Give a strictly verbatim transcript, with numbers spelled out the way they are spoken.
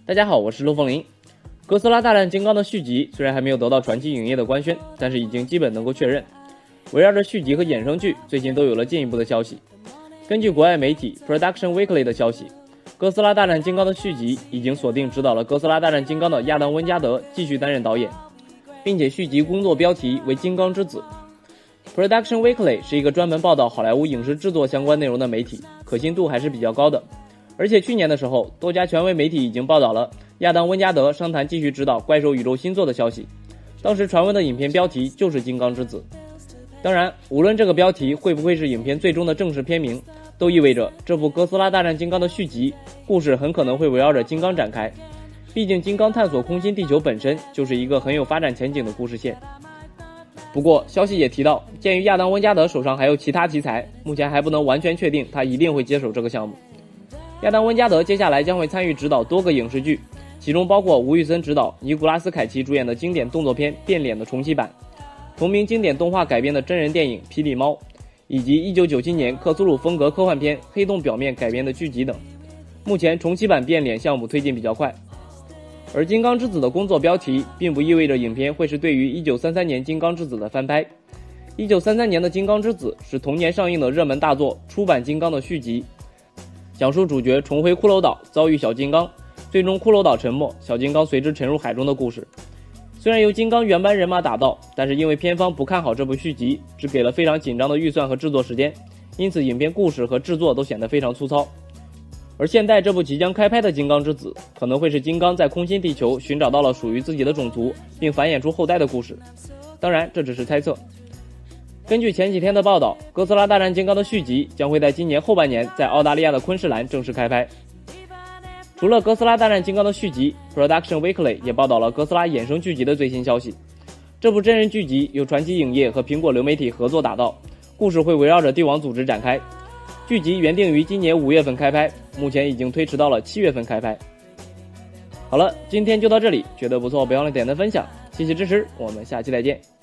大家好，我是陆凤林。哥斯拉大战金刚的续集虽然还没有得到传奇影业的官宣，但是已经基本能够确认。围绕着续集和衍生剧，最近都有了进一步的消息。根据国外媒体 Production Weekly 的消息，哥斯拉大战金刚的续集已经锁定执导了哥斯拉大战金刚的亚当温加德继续担任导演，并且续集工作标题为金刚之子。Production Weekly 是一个专门报道好莱坞影视制作相关内容的媒体，可信度还是比较高的。而且去年的时候，多家权威媒体已经报道了亚当温加德商谈继续执导怪兽宇宙新作的消息。当时传闻的影片标题就是金刚之子。当然，无论这个标题会不会是影片最终的正式片名，都意味着这部哥斯拉大战金刚的续集故事很可能会围绕着金刚展开。毕竟金刚探索空心地球本身就是一个很有发展前景的故事线。不过消息也提到，鉴于亚当温加德手上还有其他题材，目前还不能完全确定他一定会接手这个项目。亚当温加德接下来将会参与执导多个影视剧，其中包括吴宇森执导、尼古拉斯凯奇主演的经典动作片《变脸》的重启版，同名经典动画改编的真人电影《霹雳猫》，以及一九九七年克苏鲁风格科幻片《黑洞表面》改编的剧集等。目前重启版《变脸》项目推进比较快。而金刚之子的工作标题并不意味着影片会是对于一九三三年金刚之子的翻拍。一九三三年的金刚之子是同年上映的热门大作出版金刚的续集，讲述主角重回骷髅岛遭遇小金刚，最终骷髅岛沉没，小金刚随之沉入海中的故事。虽然由金刚原班人马打造，但是因为片方不看好这部续集，只给了非常紧张的预算和制作时间，因此影片故事和制作都显得非常粗糙。而现在这部即将开拍的金刚之子可能会是金刚在空心地球寻找到了属于自己的种族，并繁衍出后代的故事。当然这只是猜测。根据前几天的报道，哥斯拉大战金刚的续集将会在今年后半年在澳大利亚的昆士兰正式开拍。除了哥斯拉大战金刚的续集， Production Weekly 也报道了哥斯拉衍生剧集的最新消息。这部真人剧集由传奇影业和苹果流媒体合作打造，故事会围绕着帝王组织展开。剧集原定于今年五月份开拍，目前已经推迟到了七月份开拍。好了，今天就到这里，觉得不错不要忘了点赞分享，谢谢支持，我们下期再见。